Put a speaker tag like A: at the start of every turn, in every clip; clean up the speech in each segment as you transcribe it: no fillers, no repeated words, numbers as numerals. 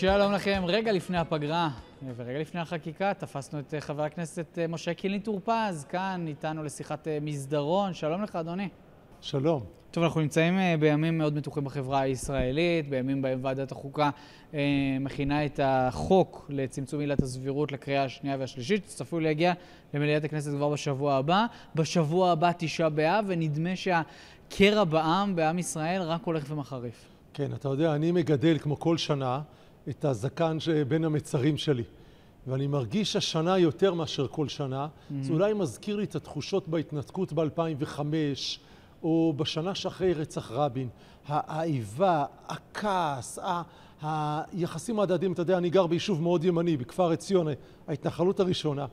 A: שלום לכם. רגע לפני הפגרה ורגע לפני החקיקה תפסנו את חבר הכנסת משה קינלי טור פז כאן איתנו לשיחת מסדרון. שלום לך אדוני.
B: שלום.
A: טוב, אנחנו נמצאים בימים מאוד מתוחים בחברה הישראלית, בימים בהם ועדת החוקה מכינה את החוק לצמצום עילת הסבירות לקריאה השנייה והשלישית, צפוי להגיע למליאת הכנסת כבר בשבוע הבא. בשבוע הבא תשעה באב, ונדמה שהקרע בעם ישראל רק הולך ומחריף.
B: כן, אתה יודע, אני מגדל כמו כל שנה את הזקן שבין המצרים שלי. ואני מרגיש השנה יותר מאשר כל שנה. זה אולי מזכיר לי את התחושות בהתנתקות ב-2005, או בשנה שאחרי רצח רבין. האיבה, הכעס, היחסים ההדדיים. אתה יודע, אני גר ביישוב מאוד ימני, בכפר עציון, ההתנחלות הראשונה.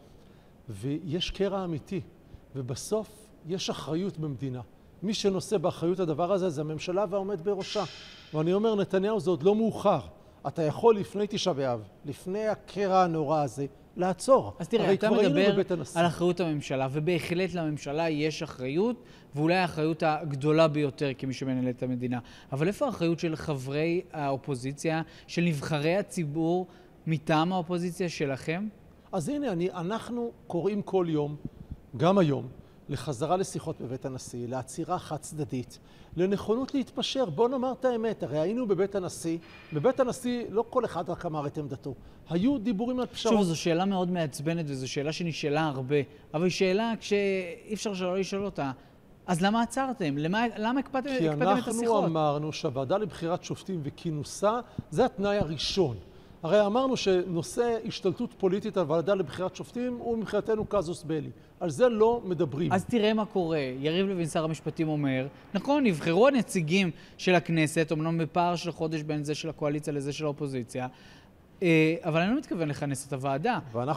B: ויש קרע אמיתי, ובסוף יש אחריות במדינה. מי שנושא באחריות הדבר הזה זה הממשלה והעומד בראשה. ואני אומר, נתניהו, זה עוד לא מאוחר. אתה יכול לפני תשעה באב, לפני הקרע הנורא הזה, לעצור.
A: אז תראה, אתה מדבר על אחריות הממשלה, ובהחלט לממשלה יש אחריות, ואולי האחריות הגדולה ביותר כמי שמנהל את המדינה. אבל איפה האחריות של חברי האופוזיציה, של נבחרי הציבור מטעם האופוזיציה שלכם?
B: אז הנה, אנחנו קוראים כל יום, גם היום, לחזרה לשיחות בבית הנשיא, לעצירה חד צדדית, לנכונות להתפשר. בוא נאמר את האמת, הרי היינו בבית הנשיא, בבית הנשיא לא כל אחד רק אמר את עמדתו, היו דיבורים על פשרות.
A: שוב, זו שאלה מאוד מעצבנת וזו שאלה שנשאלה הרבה, אבל היא שאלה כשאי אפשר שלא לשאול אותה. אז למה עצרתם? למה הקפאתם את השיחות?
B: כי אנחנו אמרנו שהוועדה לבחירת שופטים וכינוסה זה התנאי הראשון. הרי אמרנו שנושא השתלטות פוליטית על ועדה לבחירת שופטים הוא מבחינתנו קזוס בלי. על זה לא מדברים.
A: אז תראה מה קורה. יריב לוין שר המשפטים אומר, נכון, נבחרו הנציגים של הכנסת, אמנם בפער של חודש בין זה של הקואליציה לזה של האופוזיציה, אבל אני לא מתכוון לכנס את הוועדה.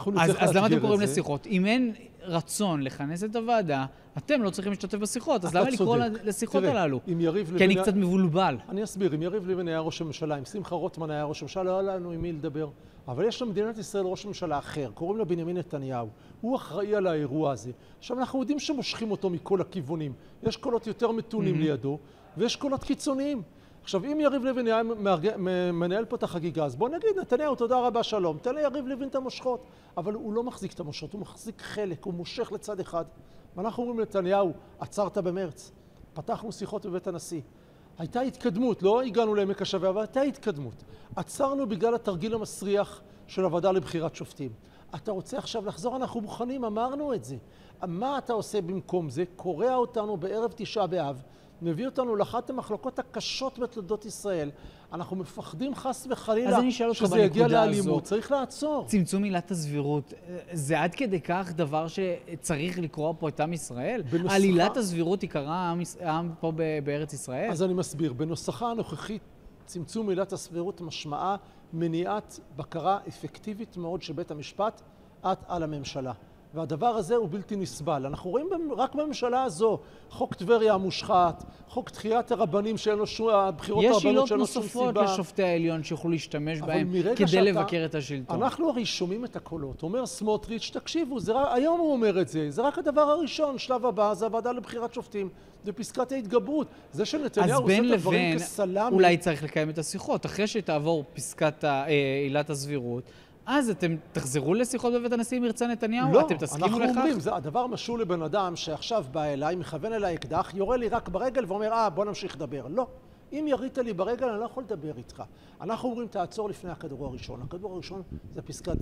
A: אז למה אתם קוראים לשיחות? אם אין רצון לכנס את הוועדה, אתם לא צריכים להשתתף בשיחות. אז למה לקרוא לשיחות הללו? כי אני קצת מבולבל.
B: אני אסביר. אם יריב לוין היה ראש הממשלה, אם שמחה רוטמן היה ראש הממשלה, לא היה לנו עם מי לדבר. אבל יש למדינת ישראל ראש ממשלה אחר, קוראים לו בנימין נתניהו. הוא אחראי על האירוע הזה. עכשיו אנחנו יודעים שמושכים אותו מכל הכיוונים. יש קולות יותר מתונים לידו, ויש קולות קיצוניים. עכשיו, אם יריב לוין היה מנהל פה את החגיגה, אז בוא נגיד, נתניהו, תודה רבה, שלום. תן ליריב לוין את המושכות. אבל הוא לא מחזיק את המושכות, הוא מחזיק חלק, הוא מושך לצד אחד. ואנחנו אומרים לנתניהו, עצרת במרץ, פתחנו שיחות בבית הנשיא. הייתה התקדמות, לא הגענו לעמק השווה, אבל הייתה התקדמות. עצרנו בגלל התרגיל המסריח של הוועדה לבחירת שופטים. אתה רוצה עכשיו לחזור? אנחנו מוכנים, אמרנו את זה. מה אתה עושה במקום זה? קורע אותנו בערב תשעה באב, מביא אותנו לאחת המחלוקות הקשות בתולדות ישראל. אנחנו מפחדים חס וחלילה שזה יגיע לאלימות. צריך לעצור.
A: צמצום עילת הסבירות, זה עד כדי כך דבר שצריך לקרוא פה את עם ישראל? על עילת הסבירות יקרא העם פה בארץ ישראל?
B: אז אני מסביר. בנוסחה הנוכחית, צמצום עילת הסבירות משמעה מניעת בקרה אפקטיבית מאוד של בית המשפט על הממשלה. והדבר הזה הוא בלתי נסבל. אנחנו רואים רק בממשלה הזו, חוק טבריה המושחת, חוק דחיית הרבנים שאין לו שום, הבחירות הרבנות שאין לו שום סיבה.
A: יש עילות נוספות לשופטי העליון שיוכלו להשתמש בהם כדי לבקר את השלטון.
B: אנחנו הרי שומעים את הקולות. אומר סמוטריץ', תקשיבו, היום הוא אומר את זה, זה רק הדבר הראשון, שלב הבא, זה הוועדה לבחירת שופטים, זה פסקת ההתגברות. זה שנתניהו עושה את הדברים כסלאמי.
A: אולי צריך לקיים את השיחות. אחרי שתעבור פסקת עילת הסבירות, אז אתם תחזרו לשיחות בבית הנשיא עם ירצה נתניהו?
B: לא,
A: אתם תסכימו לכך?
B: אנחנו אומרים, זה הדבר משול לבן אדם שעכשיו בא אליי, מכוון אליי אקדח, יורה לי רק ברגל ואומר, בוא נמשיך לדבר. לא. אם ירית לי ברגל, אני לא יכול לדבר איתך. אנחנו אומרים, תעצור לפני הכדור הראשון. הכדור הראשון זה פסקת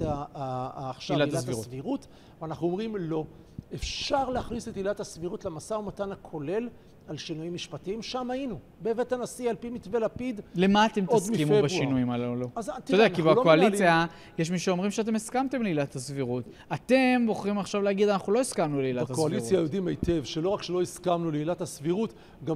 B: עכשיו עילת הסבירות. ואנחנו אומרים, לא. אפשר להכניס את עילת הסבירות למשא ומתן הכולל על שינויים משפטיים. שם היינו, בבית הנשיא, על פי מתווה לפיד.
A: למה אתם תסכימו בשינויים הללו? לא? אתה יודע, כי בקואליציה יש מי שאומרים שאתם הסכמתם לעילת הסבירות. אתם בוחרים עכשיו להגיד, אנחנו לא הסכמנו לעילת הסבירות.
B: בקואליציה יודעים היטב שלא רק שלא הסכמנו לעילת הסבירות,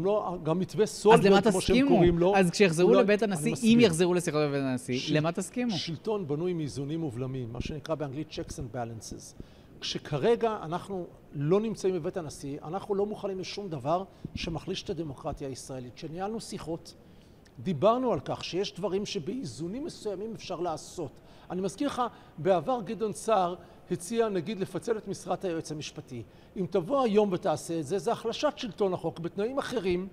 B: גם מתווה סולברג, כמו שהם קוראים לו.
A: אז כשיחזרו לבית הנשיא, אם יחזרו לשיחות בבית הנשיא, למה תסכימו?
B: שלטון בנוי מאיזונים ובלמים, מה שנקרא באנגלית checks and balances. כשכרגע אנחנו לא נמצאים בבית הנשיא, אנחנו לא מוכנים לשום דבר שמחליש את הדמוקרטיה הישראלית. כשניהלנו שיחות, דיברנו על כך שיש דברים שבאיזונים מסוימים אפשר לעשות. אני מזכיר לך, בעבר גדעון סער הציע נגיד לפצל את משרת היועץ המשפטי. אם תבוא היום ותעשה את זה, זה החלשת שלטון החוק בתנאים אחרים,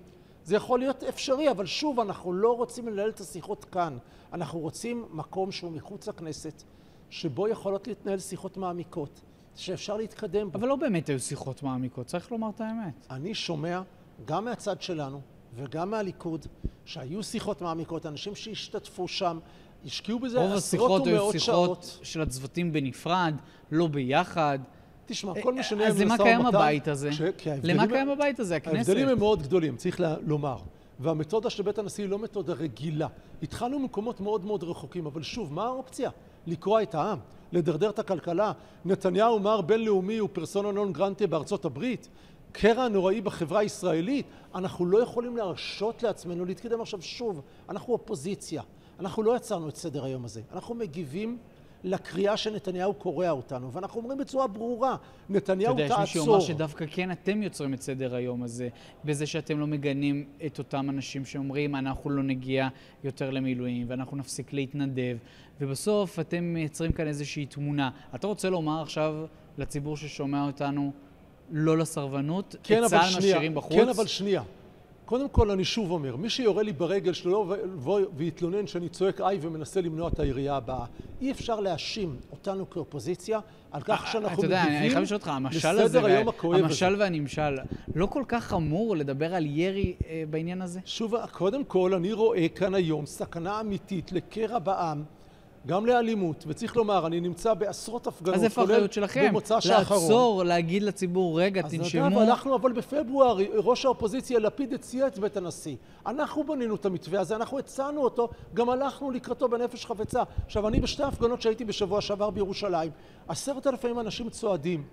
B: זה יכול להיות אפשרי, אבל שוב, אנחנו לא רוצים לנהל את השיחות כאן. אנחנו רוצים מקום שהוא מחוץ לכנסת, שבו יכולות להתנהל שיחות מעמיקות, שאפשר להתקדם בו.
A: אבל לא באמת היו שיחות מעמיקות, צריך לומר את האמת.
B: אני שומע גם מהצד שלנו וגם מהליכוד, שהיו שיחות מעמיקות, אנשים שהשתתפו שם, השקיעו בזה עשרות ומאות שעות.
A: רוב השיחות היו שיחות של הצוותים בנפרד, לא ביחד.
B: תשמע, כל מי שנהיה
A: אז למה קיים הבית הזה? למה קיים הבית הזה, הכנסת?
B: ההבדלים הם מאוד גדולים, צריך לומר. והמתודה של בית הנשיא היא לא מתודה רגילה. התחלנו ממקומות מאוד מאוד רחוקים, אבל שוב, מה האופציה? לקרוע את העם, לדרדר את הכלכלה. נתניהו מר בינלאומי הוא פרסונה נון גרנטה בארצות הברית. קרע נוראי בחברה הישראלית. אנחנו לא יכולים להרשות לעצמנו להתקדם עכשיו שוב. אנחנו אופוזיציה. אנחנו לא יצרנו את סדר היום הזה. אנחנו מגיבים לקריאה שנתניהו קורא אותנו, ואנחנו אומרים בצורה ברורה, נתניהו תעצור.
A: אתה יודע, יש מישהו אומר שדווקא כן אתם יוצרים את סדר היום הזה, בזה שאתם לא מגנים את אותם אנשים שאומרים, אנחנו לא נגיע יותר למילואים, ואנחנו נפסיק להתנדב, ובסוף אתם מייצרים כאן איזושהי תמונה. אתה רוצה לומר עכשיו לציבור ששומע אותנו, לא לסרבנות, את צה"ל משאירים בחוץ?
B: כן, אבל שנייה. קודם כל, אני שוב אומר, מי שיורה לי ברגל שלו ויתלונן שאני צועק איי ומנסה למנוע את הירייה הבאה, אי אפשר להאשים אותנו כאופוזיציה על כך שאנחנו מגיבים לסדר היום הכואב הזה.
A: המשל והנמשל, לא כל כך חמור לדבר על ירי בעניין הזה?
B: שוב, קודם כל, אני רואה כאן היום סכנה אמיתית לקרע בעם, גם לאלימות, וצריך לומר, אני נמצא בעשרות הפגנות,
A: אז איפה האחריות שלכם? לעצור, להגיד לציבור, רגע, תנשמו.
B: אבל בפברואר, ראש האופוזיציה לפיד הציע את בית הנשיא. אנחנו בנינו את המתווה הזה, אנחנו הצענו אותו, גם הלכנו לקראתו בנפש חפצה. עכשיו, אני בשתי הפגנות שהייתי בשבוע שעבר בירושלים, 10,000 אנשים צועדים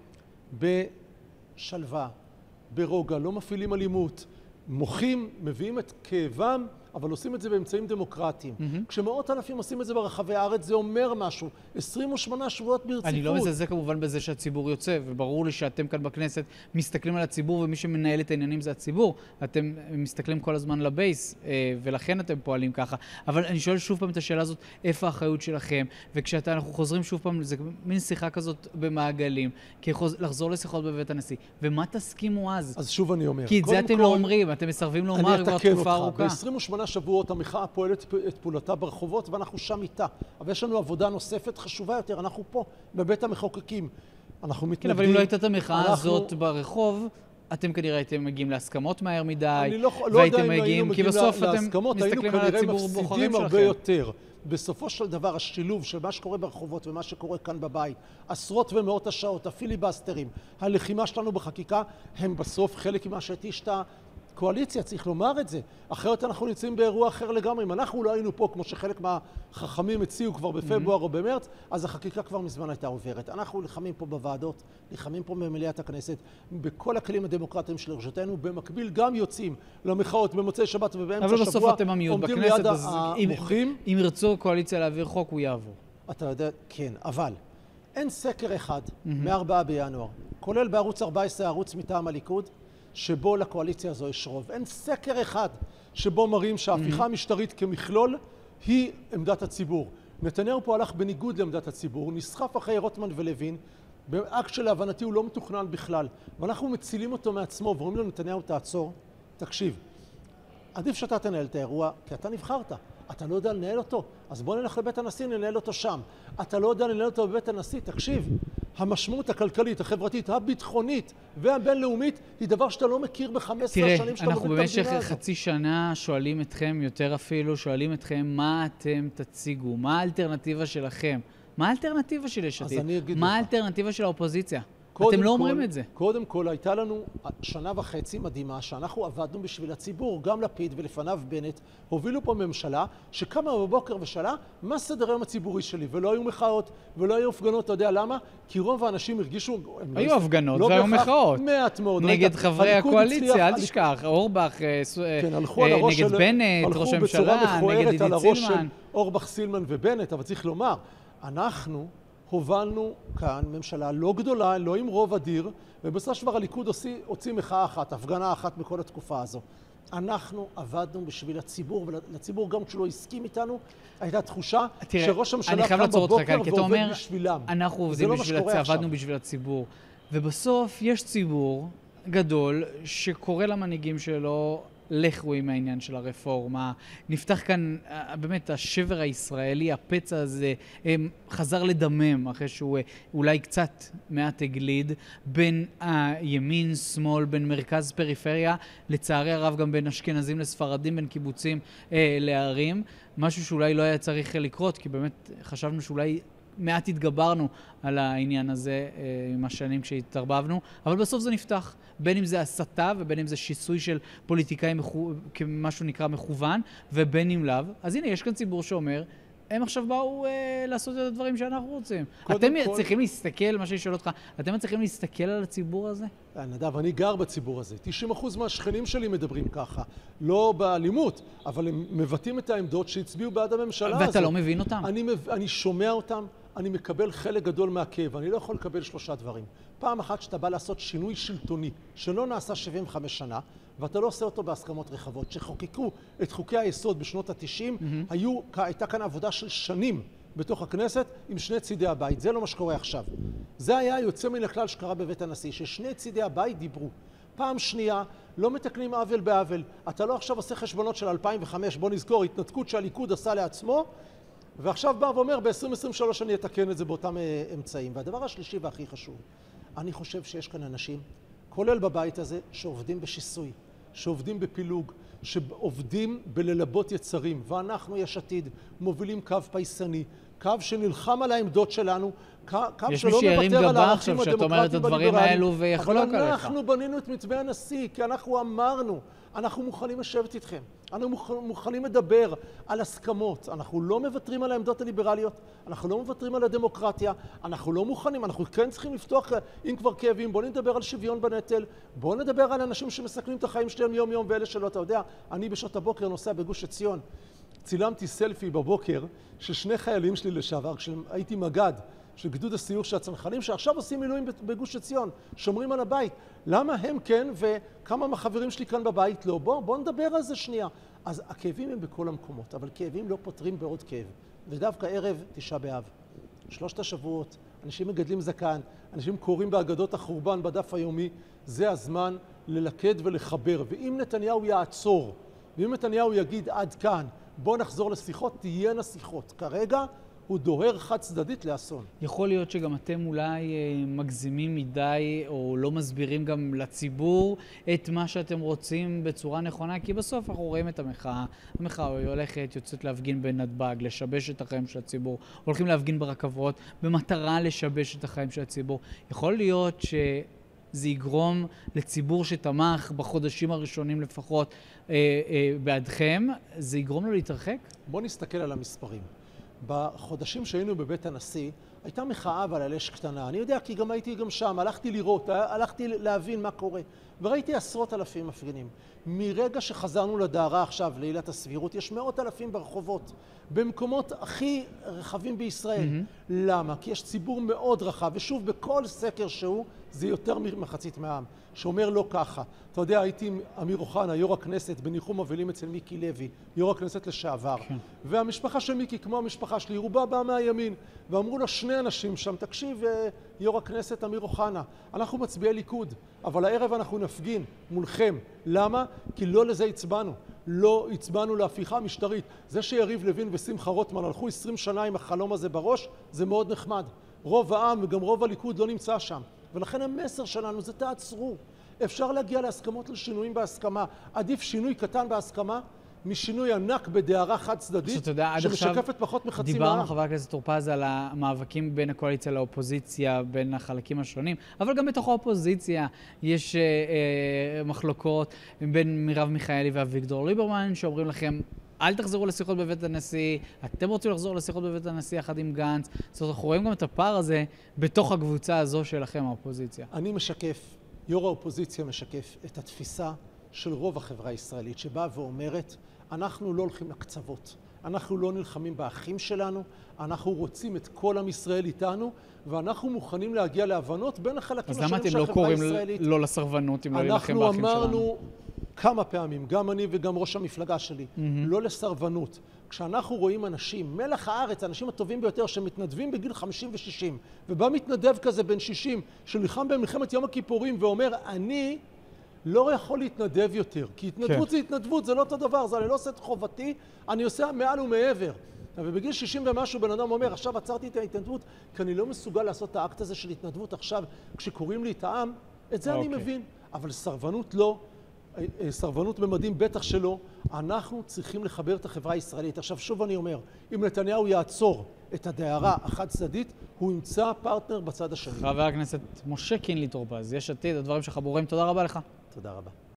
B: בשלווה, ברוגע, לא מפעילים אלימות, מוחים, מביאים את כאבם, אבל עושים את זה באמצעים דמוקרטיים. כשמאות אלפים עושים את זה ברחבי הארץ, זה אומר משהו. 28 שבועות ברציפות.
A: אני לא מזלזל כמובן בזה שהציבור יוצא, וברור לי שאתם כאן בכנסת מסתכלים על הציבור, ומי שמנהל את העניינים זה הציבור. אתם מסתכלים כל הזמן לבייס, ולכן אתם פועלים ככה. אבל אני שואל שוב פעם את השאלה הזאת, איפה האחריות שלכם? וכשאנחנו חוזרים שוב פעם, זה מין שיחה כזאת במעגלים, כי לחזור לשיחות בבית הנשיא. ומה תסכימו אז?
B: אז שוב אני אומר.
A: כי את זה אתם לא אומרים, אתם מסרבים לומר כבר תקופה ארוכה.
B: ב-28 שבועות המחאה פועלת את פעולתה ברחובות ואנחנו שם איתה. אבל יש לנו עבודה נוספת חשובה יותר, אנחנו פה בבית המחוקקים. אנחנו מתנגדים.
A: כן, אבל אם לא הייתה את המחאה הזאת ברחוב, אתם כנראה הייתם מגיעים להסכמות מהר מדי,
B: אני לא יודע אם היינו מגיעים להסכמות, היינו כנראה מפסידים הרבה יותר. בסופו של דבר, השילוב של מה שקורה ברחובות ומה שקורה כאן בבית, עשרות ומאות השעות, הפיליבסטרים, הלחימה שלנו בחקיקה, הם בסוף חלק ממה שהתיש את הקואליציה, צריך לומר את זה. אחרת אנחנו נמצאים באירוע אחר לגמרי. אם אנחנו לא היינו פה, כמו שחלק מהחכמים הציעו כבר בפברואר או במרץ, אז החקיקה כבר מזמן הייתה עוברת. אנחנו נלחמים פה בוועדות, נלחמים פה במליאת הכנסת, בכל הכלים הדמוקרטיים של רשותנו, במקביל גם יוצאים למחאות במוצאי שבת ובאמצע
A: שבוע,
B: בסוף
A: אתם המיעוט בכנסת, אז אם ירצו קואליציה להעביר חוק, הוא יעבור.
B: אתה יודע, כן, אבל אין סקר אחד מ-4 בינואר, כולל בערוץ 14, ערוץ מטעם הליכוד, שבו לקואליציה הזו יש רוב. אין סקר אחד שבו מראים שההפיכה המשטרית כמכלול היא עמדת הציבור. נתניהו פה הלך בניגוד לעמדת הציבור, הוא נסחף אחרי רוטמן ולוין, באקט שלהבנתי הוא לא מתוכנן בכלל, ואנחנו מצילים אותו מעצמו ואומרים לו, נתניהו תעצור, תקשיב, עדיף שאתה תנהל את האירוע, כי אתה נבחרת, אתה לא יודע לנהל אותו, אז בוא נלך לבית הנשיא, ננהל אותו שם. אתה לא יודע לנהל אותו בבית הנשיא, תקשיב, המשמעות הכלכלית, החברתית, הביטחונית והבינלאומית היא דבר שאתה לא מכיר ב-15 שנים שאתה מוביל את המדינה הזאת.
A: תראה, אנחנו במשך חצי שנה שואלים אתכם, יותר אפילו, שואלים אתכם מה אתם תציגו, מה האלטרנטיבה שלכם, מה האלטרנטיבה של יש עתיד, מה האלטרנטיבה של האופוזיציה. אתם לא אומרים את זה.
B: קודם כל, הייתה לנו 1.5 שנה מדהימה שאנחנו עבדנו בשביל הציבור, גם לפיד ולפניו בנט, הובילו פה ממשלה שקמה בבוקר ושאלה מה סדר היום הציבורי שלי, ולא היו מחאות ולא היו הפגנות, אתה יודע למה? כי רוב האנשים הרגישו...
A: היו הפגנות והיו מחאות.
B: מעט מאוד.
A: נגד חברי הקואליציה, אל תשכח, אורבך, נגד בנט, ראש הממשלה, נגד עידית סילמן.
B: אורבך, סילמן ובנט, אבל צריך לומר, אנחנו הובלנו כאן ממשלה לא גדולה, לא עם רוב אדיר, ובסופו של דבר הליכוד הוציא מחאה אחת, הפגנה אחת בכל התקופה הזו. אנחנו עבדנו בשביל הציבור, ולציבור גם כשלא הסכים איתנו, הייתה תחושה שראש הממשלה קם בבוקר ועובד בשבילם.
A: אנחנו עובדים עבדנו בשביל הציבור, ובסוף יש ציבור גדול שקורא למנהיגים שלו לכו עם העניין של הרפורמה. נפתח כאן באמת השבר הישראלי, הפצע הזה חזר לדמם אחרי שהוא אולי קצת מעט הגליד בין הימין, שמאל, בין מרכז פריפריה, לצערי הרב גם בין אשכנזים לספרדים, בין קיבוצים לערים. משהו שאולי לא היה צריך לקרות, כי באמת חשבנו שאולי מעט התגברנו על העניין הזה עם השנים כשהתערבבנו, אבל בסוף זה נפתח. בין אם זה הסתה ובין אם זה שיסוי של פוליטיקאים כמשהו נקרא מכוון, ובין אם לאו. אז הנה, יש כאן ציבור שאומר, הם עכשיו באו לעשות את הדברים שאנחנו רוצים. אתם צריכים להסתכל, מה שאני שואל אותך, אתם צריכים להסתכל על הציבור הזה?
B: נדב, אני גר בציבור הזה. 90% מהשכנים שלי מדברים ככה. לא באלימות, אבל הם מבטאים את העמדות שהצביעו בעד הממשלה הזאת.
A: ואתה לא מבין אותם?
B: אני שומע אותם, אני מקבל חלק גדול מהכאב. אני לא יכול לקבל 3 דברים. פעם אחת שאתה בא לעשות שינוי שלטוני, שלא נעשה 75 שנה, ואתה לא עושה אותו בהסכמות רחבות. שחוקקו את חוקי היסוד בשנות ה-90, הייתה כאן עבודה של שנים בתוך הכנסת עם שני צידי הבית. זה לא מה שקורה עכשיו. זה היה יוצא מן הכלל שקרה בבית הנשיא, ששני צידי הבית דיברו. פעם שנייה, לא מתקנים עוול בעוול. אתה לא עכשיו עושה חשבונות של 2005, בוא נזכור, התנתקות שהליכוד עשה לעצמו, ועכשיו בא ואומר, ב-2023 אני אתקן את זה באותם אמצעים. והדבר השלישי והכי חשוב, אני חושב שיש כאן אנשים, כולל בבית הזה, שעובדים בשיסוי, שעובדים בפילוג, שעובדים בללבות יצרים, ואנחנו יש עתיד מובילים קו פייסני, קו שנלחם על העמדות שלנו, קו שלא מוותר על הערכים הדמוקרטיים בליברליים. אבל אנחנו בנינו את מתווה הנשיא, כי אנחנו אמרנו, אנחנו מוכנים לשבת איתכם, אנחנו מוכנים לדבר על הסכמות, אנחנו לא מוותרים על העמדות הליברליות, אנחנו לא מוותרים על הדמוקרטיה, אנחנו לא מוכנים, אנחנו כן צריכים לפתוח, אם כבר כאבים, בואו נדבר על שוויון בנטל, בואו נדבר על אנשים שמסכנים את החיים שלהם יום יום, ואלה שלא, אתה יודע, אני בשעות הבוקר נוסע בגוש עציון, צילמתי סלפי בבוקר של 2 חיילים שלי לשעבר, כשהייתי מג"ד, של גדוד הסיור של הצנחנים, שעכשיו עושים מילואים בגוש עציון, שומרים על הבית. למה הם כן וכמה מהחברים שלי כאן בבית לא? בוא נדבר על זה שנייה. אז הכאבים הם בכל המקומות, אבל כאבים לא פותרים בעוד כאב. ודווקא ערב 9 באב, 3 השבועות, אנשים מגדלים זקן, אנשים קוראים בהגדות החורבן בדף היומי, זה הזמן ללכד ולחבר. ואם נתניהו יעצור, ואם נתניהו יגיד עד כאן, בוא נחזור לשיחות, תהיינה שיחות. כרגע הוא דוהר חד צדדית לאסון.
A: יכול להיות שגם אתם אולי מגזימים מדי, או לא מסבירים גם לציבור את מה שאתם רוצים בצורה נכונה, כי בסוף אנחנו רואים את המחאה. המחאה הולכת, יוצאת להפגין בנתב"ג, לשבש את החיים של הציבור. הולכים להפגין ברכבות, במטרה לשבש את החיים של הציבור. יכול להיות זה יגרום לציבור שתמך בחודשים הראשונים לפחות בעדכם, זה יגרום לו להתרחק?
B: בוא נסתכל על המספרים. בחודשים שהיינו בבית הנשיא, הייתה מחאה אבל על אש קטנה. אני יודע כי גם הייתי גם שם, הלכתי לראות, הלכתי להבין מה קורה. וראיתי 10,000 מפגינים. מרגע שחזרנו לדהרה עכשיו, לעילת הסבירות, יש 100,000 ברחובות, במקומות הכי רחבים בישראל. למה? כי יש ציבור מאוד רחב, ושוב, בכל סקר שהוא, זה יותר מחצית מהעם, שאומר לא ככה. אתה יודע, הייתי עם אמיר אוחנה, יו"ר הכנסת, בניחום אבלים אצל מיקי לוי, יו"ר הכנסת לשעבר. והמשפחה של מיקי, כמו המשפחה שלי, רובה באה מהימין, ואמרו לו 2 אנשים שם, תקשיב, יו"ר הכנסת אמיר אוחנה, אנחנו מצביעי ליכוד, אבל הערב אנחנו נפגין מולכם. למה? כי לא לזה הצבענו. לא הצבענו להפיכה משטרית. זה שיריב לוין ושמחה רוטמן הלכו 20 שנה עם החלום הזה בראש, זה מאוד נחמד. רוב העם וגם רוב הליכוד לא נמצא שם. ולכן המסר שלנו זה תעצרו. אפשר להגיע להסכמות לשינויים בהסכמה. עדיף שינוי קטן בהסכמה משינוי ענק בדהרה חד צדדית שמשקפת פחות מחצי מהעם.
A: דיברנו חבר הכנסת טור פז על המאבקים בין הקואליציה לאופוזיציה, בין החלקים השונים, אבל גם בתוך האופוזיציה יש מחלוקות בין מרב מיכאלי ואביגדור ליברמן שאומרים לכם אל תחזרו לשיחות בבית הנשיא, אתם רוצים לחזור לשיחות בבית הנשיא יחד עם גנץ. זאת אומרת, אנחנו רואים גם את הפער הזה בתוך הקבוצה הזו שלכם, האופוזיציה.
B: אני משקף, יו"ר האופוזיציה משקף את התפיסה של רוב החברה הישראלית, שבאה ואומרת, אנחנו לא הולכים לקצוות, אנחנו לא נלחמים באחים שלנו, אנחנו רוצים את כל עם ישראל איתנו, ואנחנו מוכנים להגיע להבנות בין החלקים השונים של החברה הישראלית. אז למה אתם לא קוראים לא לסרבנות אם לא להילחם באחים שלנו? אנחנו אמרנו כמה פעמים, גם אני וגם ראש המפלגה שלי, לא לסרבנות. כשאנחנו רואים אנשים, מלח הארץ, האנשים הטובים ביותר שמתנדבים בגיל 50 ו-60, ובא מתנדב כזה בן 60, שנלחם במלחמת יום הכיפורים ואומר, אני לא יכול להתנדב יותר, כי התנדבות זה התנדבות, זה לא אותו דבר, אני לא עושה את חובתי, אני עושה מעל ומעבר. ובגיל 60 ומשהו בן אדם אומר, עכשיו עצרתי את ההתנדבות, כי אני לא מסוגל לעשות את האקט הזה של התנדבות עכשיו, כשקוראים לי את העם, את זה אני מבין. אבל סרבנות לא, סרבנות במדים בטח שלא, אנחנו צריכים לחבר את החברה הישראלית. עכשיו שוב אני אומר, אם נתניהו יעצור את הדהרה החד צדדית, הוא ימצא פרטנר בצד השני.
A: חבר הכנסת משה קינלי טור פז, יש עתיד, הדברים שלך ברורים, תודה רבה לך.
B: תודה רבה.